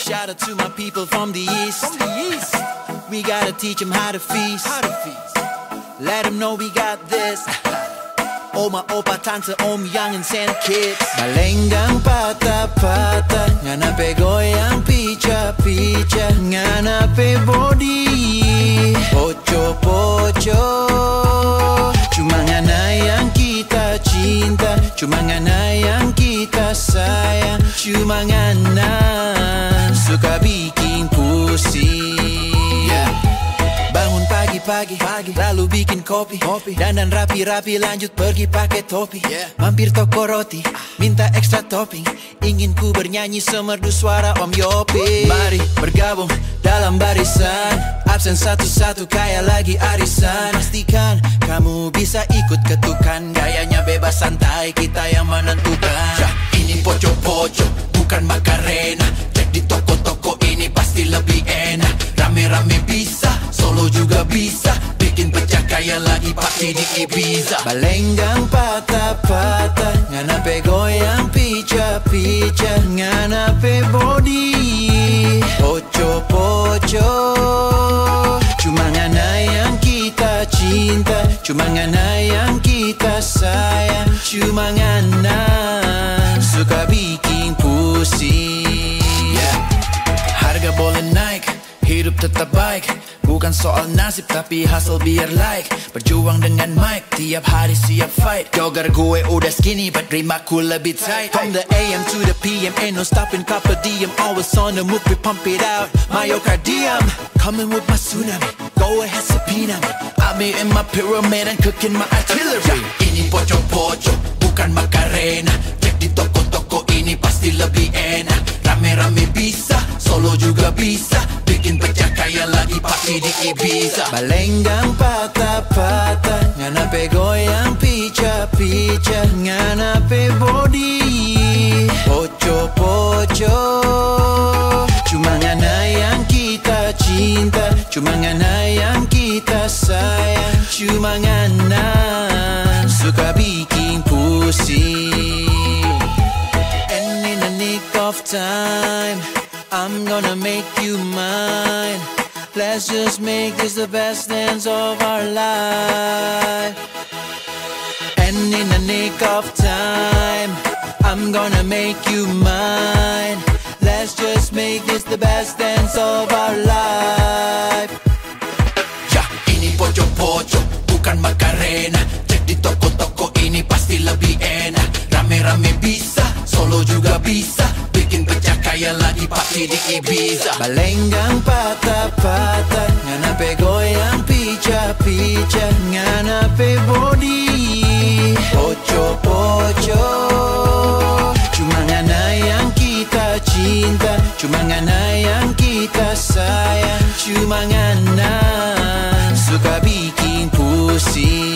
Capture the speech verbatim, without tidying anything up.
Shout out to my people from the east. From the east. We gotta teach them how to feast. How to feast. Let them know we got this. Oma, opa, tante, om, young and sand kids. Balenggang pata-pata, nganape goyang picha-picha, nganape body, pocho-pocho. Cuma ngana yang kita cinta, cuma ngana yang kita sayang, cuma ngana suka bikin pusing. Yeah. Bangun pagi-pagi, pagi, lalu bikin kopi, kopi. Dandan rapi-rapi lanjut pergi pakai topi. Yeah. Mampir toko roti, minta ekstra topping. Ingin ku bernyanyi semerdu suara Om Yopi. Mari bergabung dalam barisan, absen satu-satu kayak lagi arisan. Pastikan kamu bisa ikut ketukan, gayanya bebas santai, kita yang menentukan. Ya, ini poco-poco, bukan Macarena. Cek di toko-toko ini pasti lebih enak. Rame-rame bisa, solo juga bisa, bikin pecah kayak lagi party di Ibiza. Balenggang patah-patah, nganape goyang pica-pica, nganape body, poco-poco. Cuma ngana yang kita cinta, cuma ngana yang kita sayang, cuma ngana suka bikin pusing. Yeah. Harga boleh naik, hidup tetap baik. Bukan soal nasib tapi hasil biar like. Berjuang dengan mic, tiap hari siap fight. Jogger gue udah skinny but rimaku lebih tight. From the A M to the P M, ain't no stopping, copper diem. Always on the move, we pump it out, myocardium. Coming with my tsunami, go ahead subpoena me. I'm in my pyramid and cooking my artillery. Ini poco-poco, bukan Macarena. Cek di toko-toko ini pasti lebih enak. Rame-rame bisa, solo juga bisa, bikin pecah kayak lagi party di Ibiza. Balenggang patah-patah, nganape goyang pica-pica, nganape body, poco-poco. Cuma ngana yang kita cinta, cuma ngana yang kita sayang, cuma ngana suka bikin pusing. And in the nick of time, I'm gonna make you mine. Let's just make this the best dance of our life. And in the nick of time, I'm gonna make you mine. Let's just make this the best dance of our life. Ya, ini poco-poco, bukan Macarena. Cek di toko-toko ini pasti lebih enak. Rame-rame bisa, solo juga bisa, bikin pecah kayak lagi party di Ibiza. Balenggang patah-patah, nganape goyang pica-pica, nganape body, poco-poco. Cuma ngana yang kita cinta, cuma ngana yang kita sayang, cuma ngana suka bikin pusing.